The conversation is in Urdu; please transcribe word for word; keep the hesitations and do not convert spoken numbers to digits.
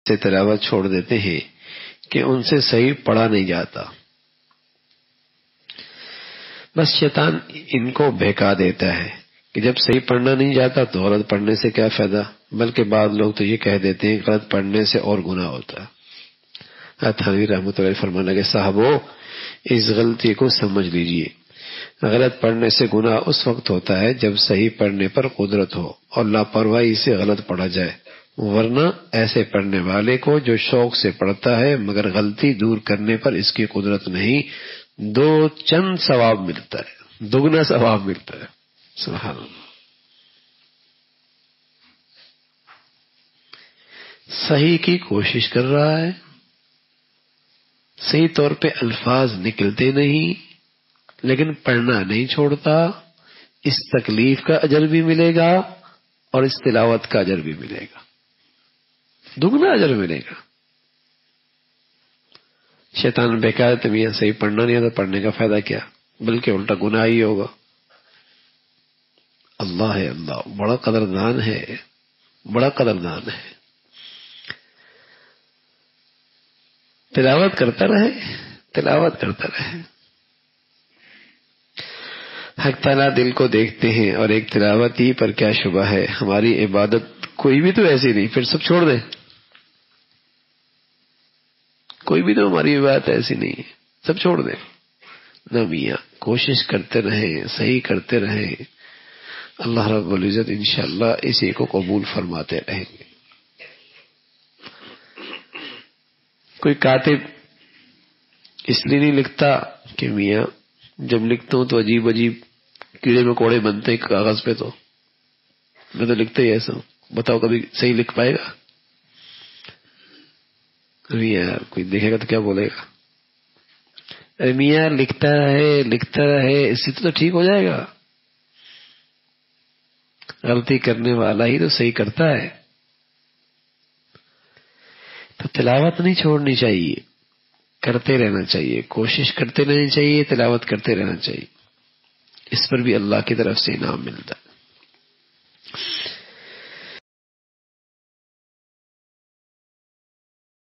سے تلاوت چھوڑ دیتے ہیں کہ ان سے صحیح پڑھا نہیں جاتا. بس شیطان ان کو بہکا دیتا ہے کہ جب صحیح پڑھنا نہیں جاتا تو غلط پڑھنے سے کیا فائدہ، بلکہ بعض لوگ تو یہ کہہ دیتے ہیں غلط پڑھنے سے اور گناہ ہوتا ہے. تھانوی رحمۃ اللہ فرمانے لگے صاحبو اس غلطی کو سمجھ لیجئے، غلط پڑھنے سے گناہ اس وقت ہوتا ہے جب صحیح پڑھنے پر قدرت ہو اور لاپرواہی سے غلط پڑھا جائے، ورنہ ایسے پڑھنے والے کو جو شوق سے پڑھتا ہے مگر غلطی دور کرنے پر اس کی قدرت نہیں، دو چند ثواب ملتا ہے، دگنا ثواب ملتا ہے. سبحان اللہ. صحیح کی کوشش کر رہا ہے، صحیح طور پہ الفاظ نکلتے نہیں لیکن پڑھنا نہیں چھوڑتا، اس تکلیف کا اجر بھی ملے گا اور اس تلاوت کا اجر بھی ملے گا، دگنا اجر ملے گا. شیطان بیکار طبیعہ صحیح پڑھنا نہیں آتا، پڑھنے کا فائدہ کیا، بلکہ الٹا گناہ ہی ہوگا. اللہ ہے، اللہ بڑا قدردان ہے، بڑا قدردان ہے. تلاوت کرتا رہے، تلاوت کرتا رہے. حق تعالیٰ دل کو دیکھتے ہیں، اور ایک تلاوت ہی پر کیا شبہ ہے، ہماری عبادت کوئی بھی تو ایسی نہیں، پھر سب چھوڑ دیں. کوئی بھی تو ہماری عبادت ایسی نہیں ہے، سب چھوڑ دیں. نہ میاں کوشش کرتے رہیں، صحیح کرتے رہیں، اللہ رب العزت انشاءاللہ اسی کو قبول فرماتے رہیں گے. کوئی کاتب اس لیے نہیں لکھتا کہ میاں جب لکھتا ہوں تو عجیب عجیب کیڑے مکوڑے بنتے ہیں کاغذ پہ، تو میں تو لکھتا ہی ایسا ہوں، بتاؤ کبھی صحیح لکھ پائے گا؟ میاں کوئی دیکھے گا تو کیا بولے گا؟ ارے میاں لکھتا رہے لکھتا رہے، اس سے تو ٹھیک ہو جائے گا. غلطی کرنے والا ہی تو صحیح کرتا ہے. تو تلاوت نہیں چھوڑنی چاہیے، کرتے رہنا چاہیے، کوشش کرتے رہنی چاہیے، تلاوت کرتے رہنا چاہیے. اس پر بھی اللہ کی طرف سے انعام ملتا ہے.